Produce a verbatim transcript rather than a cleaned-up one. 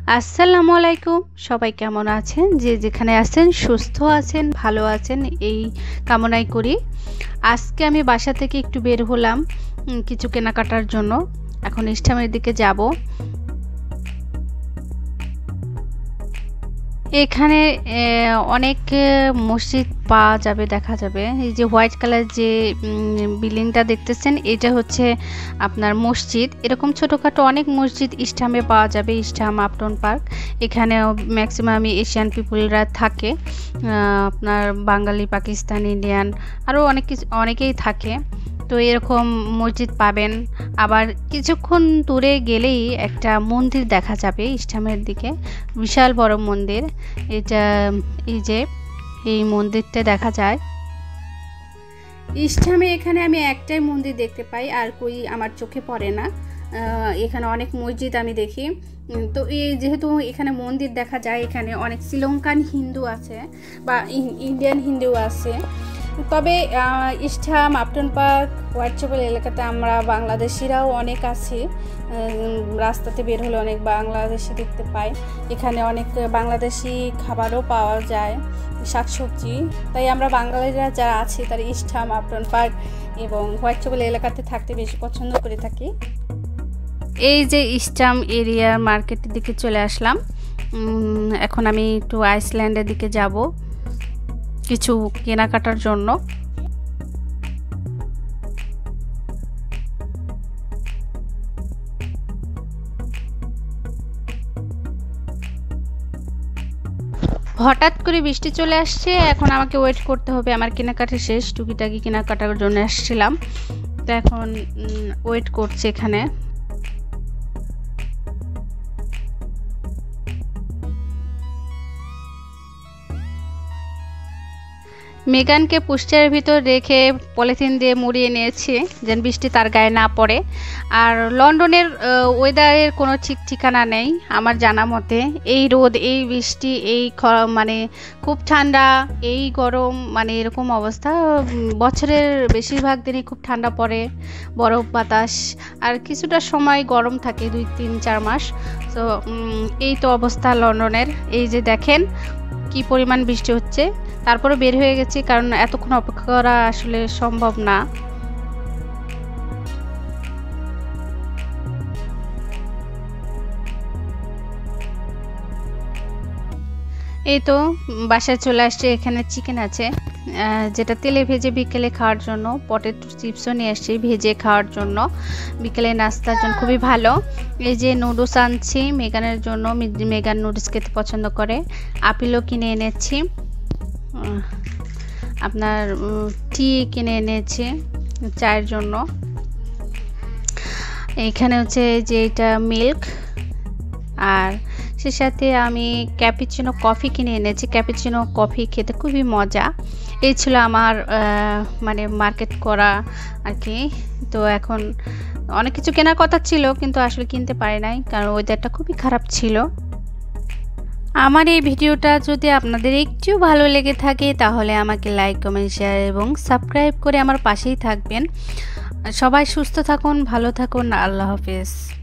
আসসালামু আলাইকুম। সবাই কেমন আছেন? যে যেখানে আছেন সুস্থ আছেন, ভালো আছেন এই কামনাই করি। আজকে আমি বাসা থেকে একটু বের হলাম উম, কিছু কেনাকাটার জন্য। এখন ইস্টামের দিকে যাব। এখানে এ, অনেক এ, মসজিদ পাওয়া যাবে, দেখা যাবে। এই যে হোয়াইট কালার যে বিল্ডিংটা দেখতেছেন, এটা হচ্ছে আপনার মসজিদ। এরকম ছোটোখাটো অনেক মসজিদ ইস্টামে পাওয়া যাবে, ইস্টাম আপটন পার্ক। এখানেও ম্যাক্সিমাম এশিয়ান পিপুলরা থাকে, আহ, আপনার বাঙালি, পাকিস্তান, ইন্ডিয়ান, আরও অনেক কিছু অনেকেই থাকে। তো এরকম মসজিদ পাবেন। আবার কিছুক্ষণ দূরে গেলেই একটা মন্দির দেখা যাবে ইস্টামের দিকে, বিশাল বড় মন্দির। এটা এই যে এই মন্দিরটা দেখা যায় ইস্টামে। এখানে আমি একটাই মন্দির দেখতে পাই, আর কই আমার চোখে পড়ে না। এখানে অনেক মসজিদ আমি দেখি। তো এই যেহেতু এখানে মন্দির দেখা যায়, এখানে অনেক শ্রীলঙ্কান হিন্দু আছে বা ইন্ডিয়ান হিন্দু আছে। তবে ইস্টাম আপটন পার্ক হোয়াইটচ্যাপেল এলাকাতে আমরা বাংলাদেশিরাও অনেক আছি। রাস্তাতে বের হলে অনেক বাংলাদেশি দেখতে পাই। এখানে অনেক বাংলাদেশি খাবারও পাওয়া যায়, শাকসবজি। তাই আমরা বাঙালিরা যারা আছি তারা ইস্টাম আপটন পার্ক এবং হোয়াইটচ্যাপেল এলাকাতে থাকতে বেশি পছন্দ করে থাকি। এই যে ইস্টাম এরিয়ার মার্কেটের দিকে চলে আসলাম। এখন আমি একটু আইসল্যান্ডের দিকে যাব কিছু কেনাকাটার জন্য। হঠাৎ করে বৃষ্টি চলে আসছে, এখন আমাকে ওয়েট করতে হবে। আমার কেনাকাটা শেষ, টুকিটাকি কেনাকাটার জন্য আসছিলাম, তো এখন ওয়েট করছি এখানে। মেগানকে পুস্টারের ভিতর রেখে পলিথিন দিয়ে মুড়িয়ে নিয়েছি যেন বৃষ্টি তার গায়ে না পড়ে। আর লন্ডনের ওয়েদারের কোনো ঠিক ঠিকানা নেই আমার জানা মতে। এই রোদ, এই বৃষ্টি, এই মানে খুব ঠান্ডা, এই গরম, মানে এরকম অবস্থা। বছরের বেশিরভাগ দিনই খুব ঠান্ডা পড়ে, বরফ বাতাস, আর কিছুটা সময় গরম থাকে, দুই তিন চার মাস। তো এই তো অবস্থা লন্ডনের। এই যে দেখেন কি পরিমাণ বৃষ্টি হচ্ছে। তারপরে বের হয়ে গেছি, কারণ এতক্ষণ অপেক্ষা করা আসলে সম্ভব না। এই তো বাসায় চলে আসছে। এখানে চিকেন আছে, যেটা তেলে ভেজে বিকেলে খাওয়ার জন্য। পটেটো চিপসও নিয়ে আসছি ভেজে খাওয়ার জন্য, বিকেলে নাস্তার জন্য খুবই ভালো। এই যে নুডলস আনছি মেগানের জন্য, মেগান নুডলস খেতে পছন্দ করে। আপেলও কিনে এনেছি, আপনার টি কিনে এনেছি চায়ের জন্য। এইখানে হচ্ছে যে এটা মিল্ক, আর সে সাথে আমি ক্যাপুচিনো কফি কিনে এনেছি। ক্যাপুচিনো কফি খেতে খুবই মজা। এই ছিল আমার মানে মার্কেট করা আর কি। তো এখন অনেক কিছু কেনার কথা ছিল, কিন্তু আসলে কিনতে পারি নাই, কারণ ওয়েদারটা খুবই খারাপ ছিল। আমার এই ভিডিওটা যদি আপনাদের একটু ভালো লেগে থাকে তাহলে আমাকে লাইক, কমেন্ট, শেয়ার এবং সাবস্ক্রাইব করে আমার পাশেই থাকবেন। সবাই সুস্থ থাকুন, ভালো থাকুন। আল্লাহ হাফেজ।